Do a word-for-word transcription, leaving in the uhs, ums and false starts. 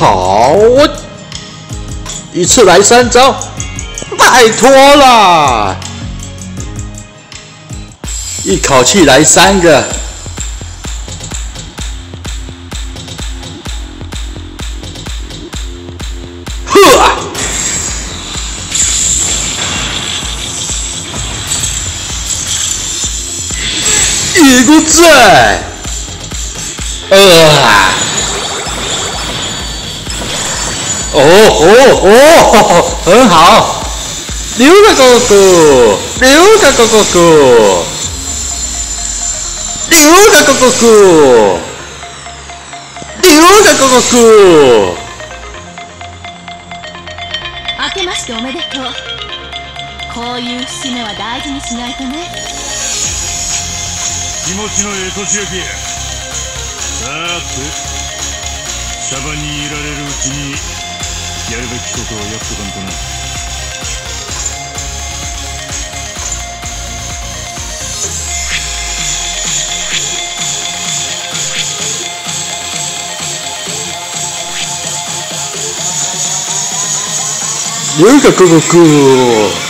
好，我一次来三招，拜托啦！一口气来三个，呵啊！一个在，呃。哦哦哦，很好，溜个哥哥，溜个哥哥哥，溜个哥哥哥，溜个哥哥哥。 明けましておめでとう。こういう節目は大事にしないとね。 気持ちのええ年焼きや。さて、シャバにいられるうちにやるべきことをやっとかんとな。 溜个哥哥哥。